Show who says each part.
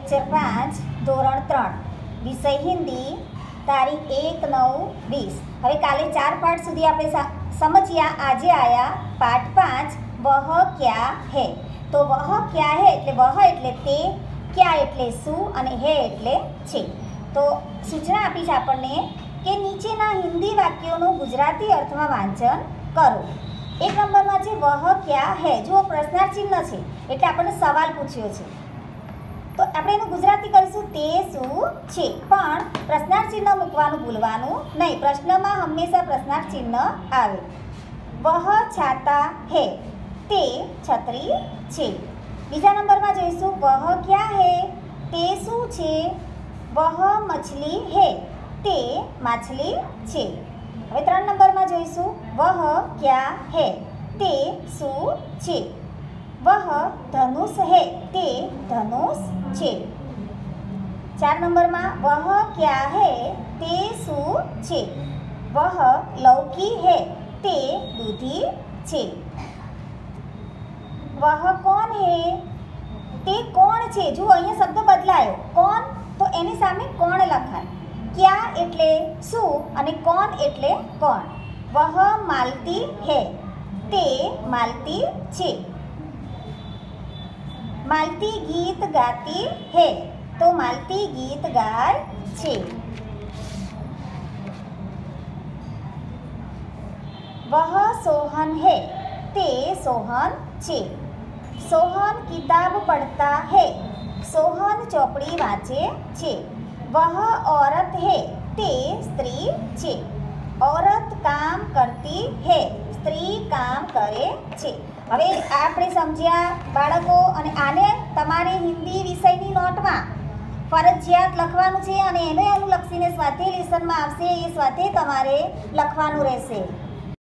Speaker 1: Lecture 5 ધોરણ 3 વિષય હિન્દી તારીખ 1/9/20। હવે કાલે 4 પાઠ સુધી આપણે સમજ્યા। આજે આયા પાઠ 5 વહ ક્યા હે। તો વહ ક્યા હે એટલે વહ એટલે તે, ક્યા એટલે શું અને હે એટલે છે। તો સૂચના આપી છે આપણને કે નીચેના હિન્દી વાક્યોનું ગુજરાતી અર્થમાં વાંચન કરો। 1 નંબરમાં છે વહ ક્યા હે। જો પ્રશ્નાર્થ ચિહ્ન છે એટલે આપણને સવાલ પૂછ્યો છે, તો આપણે એનું ગુજરાતી કરીશું તે શું છે, પણ પ્રશ્નાર્થ ચિહ્ન મૂકવાનું ભૂલવાનું નહીં। પ્રશ્નમાં હંમેશા પ્રશ્નાર્થ ચિહ્ન આવે। વહ છાતા હે, તે છત્રી છે। બીજા નંબરમાં જોઈશું વહ ક્યા હે, તે શું છે। વહ મછલી હે, તે માછલી છે। હવે 3 નંબરમાં જોઈશું વહ ક્યા હે, તે શું છે। વહ ધનુષ હે, તે ધનુષ છે। 4 નંબરમાં વહ ક્યા હે, તે શું છે। વહ લૌકી હે, તે દૂધી છે। વહ કોણ હે, તે કોણ છે। જુઓ અહીંયા શબ્દ બદલાયો, કોણ તો એની સામે કોણ લખાય। ક્યા એટલે શું અને કોણ એટલે કોણ। વહ માલતી હે, તે માલતી છે। માલતી ગીત ગાતી હે, તો માલતી ગીત ગાય છે। વહ સોહન હે, તે સોહન છે। સોહન કિતાબ પડતા હે, સોહન ચોપડી વાંચે છે। વહ औरत है, તે સ્ત્રી છે। औरत काम करती है, સ્ત્રી કામ કરે છે। હવે આપણે સમજ્યા બાળકો, અને આને તમારે હિન્દી વિષયની નોટમાં ફરજિયાત લખવાનું છે, અને એને અનુલક્ષીને સ્વાધ્યાય લેસનમાં આવશે, એ સ્વાધ્યાય તમારે લખવાનું રહેશે।